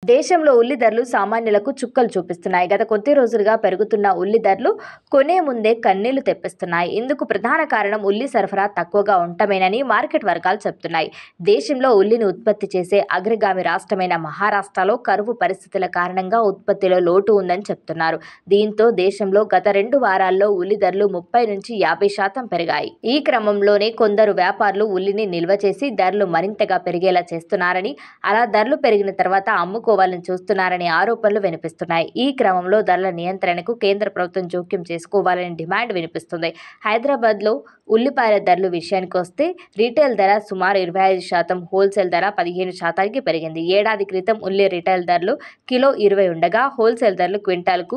దేశంలో ఉల్లి ధరలు సామాన్యులకు చుక్కలు చూపిస్తున్నాయి. గత కొద్ది రోజులుగా పెరుగుతున్న ఉల్లి ధరలు కొనే ముందే కన్నీళ్లు తెప్పిస్తున్నాయి. ఇందుకు ప్రధాన కారణం ఉల్లి సరఫరా తక్కువగా ఉండటమేనని మార్కెట్ వర్గాలు చెబుతున్నాయి. దేశంలో ఉల్లిని ఉత్పత్తి చేసే అగ్రగామి రాష్ట్రమైన మహారాష్ట్రలో కరువు పరిస్థితుల కారణంగా ఉత్పత్తిలో లోటు ఉందని చెబుతున్నారు. దీంతో దేశంలో గత 2 వారాల్లో ఉల్లి ధరలు 30 నుంచి 50% పెరిగాయి. ఈ క్రమంలోనే కొందరు వ్యాపారులు ఉల్లిని నిల్వ చేసి ధరలు మరింతగా పెరిగేలా చేస్తున్నారని, అలా ధరలు పెరిగిన తర్వాత అమ్ముకోవాలని చూస్తున్నారనే ఆరోపణలు వినిపిస్తున్నాయి. ఈ క్రమంలో ధరల నియంత్రణకు కేంద్ర ప్రభుత్వం జోక్యం చేసుకోవాలని డిమాండ్ వినిపిస్తుంది. హైదరాబాద్లో ఉల్లిపాయల ధరల విషయానికి వస్తే రీటైల్ ధర సుమారు 25%, హోల్సేల్ ధర 15% పెరిగింది. ఏడాది క్రితం ఉల్లి రీటైల్ ధరలు కిలో 20 ఉండగా హోల్సేల్ ధరలు క్వింటాల్కు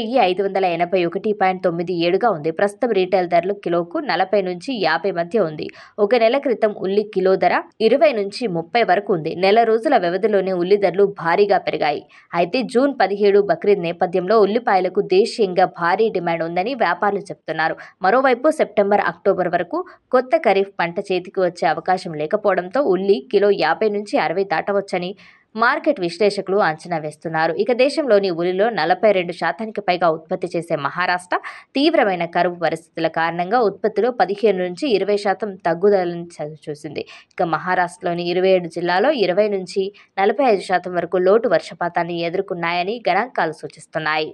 1591.97గా ఉంది. ప్రస్తుతం రీటైల్ ధరలు కిలోకు 40 నుంచి 50 మధ్య ఉంది. ఒక నెల క్రితం ఉల్లి కిలో ధర 20 నుంచి 30 వరకు ఉంది. నెల రోజుల వ్యవధిలోనే ఉల్లి ధరలు భారీగా పెరిగాయి. అయితే జూన్ 17 బక్రీద్ నేపథ్యంలో ఉల్లిపాయలకు దేశీయంగా భారీ డిమాండ్ ఉందని వ్యాపారులు చెబుతున్నారు. మరోవైపు సెప్టెంబర్, అక్టోబర్ వరకు కొత్త ఖరీఫ్ పంట చేతికి వచ్చే అవకాశం లేకపోవడంతో ఉల్లి కిలో 50 నుంచి 60 దాటవచ్చని మార్కెట్ విశ్లేషకులు అంచనా వేస్తున్నారు. ఇక దేశంలోని ఉల్లిలో 42% పైగా ఉత్పత్తి చేసే మహారాష్ట్ర తీవ్రమైన కరువు పరిస్థితుల కారణంగా ఉత్పత్తిలో 15 నుంచి 20% తగ్గుదలని చూసింది. ఇక మహారాష్ట్రలోని 27 జిల్లాలో 20 నుంచి 45% వరకు లోటు వర్షపాతాన్ని ఎదుర్కొన్నాయని గణాంకాలు సూచిస్తున్నాయి.